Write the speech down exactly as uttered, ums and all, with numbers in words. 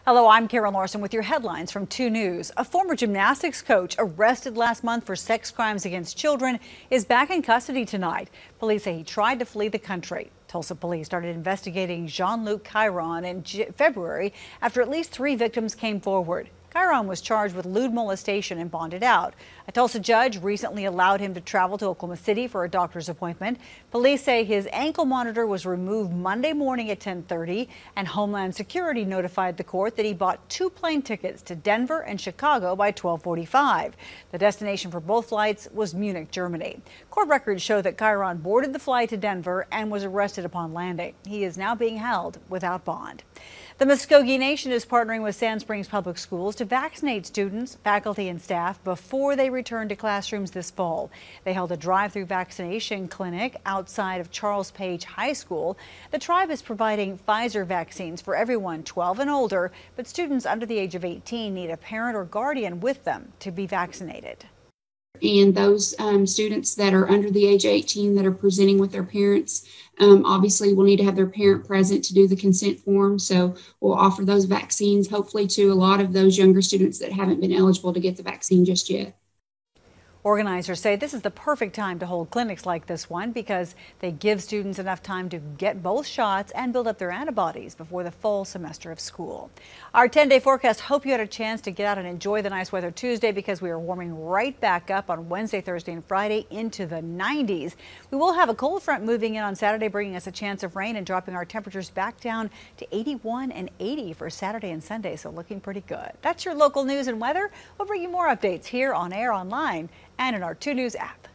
Hello, I'm Karen Larson with your headlines from two News. A former gymnastics coach arrested last month for sex crimes against children is back in custody tonight. Police say he tried to flee the country. Tulsa police started investigating Jean-Luc Chiron in February after at least three victims came forward. Chiron was charged with lewd molestation and bonded out. A Tulsa judge recently allowed him to travel to Oklahoma City for a doctor's appointment. Police say his ankle monitor was removed Monday morning at ten thirty, and Homeland Security notified the court that he bought two plane tickets to Denver and Chicago by twelve forty-five. The destination for both flights was Munich, Germany. Court records show that Chiron boarded the flight to Denver and was arrested upon landing. He is now being held without bond. The Muskogee Nation is partnering with Sand Springs Public Schools to vaccinate students, faculty, and staff before they return to classrooms this fall. They held a drive-through vaccination clinic outside of Charles Page High School. The tribe is providing Pfizer vaccines for everyone twelve and older, but students under the age of eighteen need a parent or guardian with them to be vaccinated. And those um, students that are under the age of eighteen that are presenting with their parents, um, obviously will need to have their parent present to do the consent form. So we'll offer those vaccines, hopefully, to a lot of those younger students that haven't been eligible to get the vaccine just yet. Organizers say this is the perfect time to hold clinics like this one because they give students enough time to get both shots and build up their antibodies before the fall semester of school. Our ten day forecast, hope you had a chance to get out and enjoy the nice weather Tuesday because we are warming right back up on Wednesday, Thursday, and Friday into the nineties. We will have a cold front moving in on Saturday, bringing us a chance of rain and dropping our temperatures back down to eighty-one and eighty for Saturday and Sunday, so looking pretty good. That's your local news and weather. We'll bring you more updates here on air, online, and in our two News app.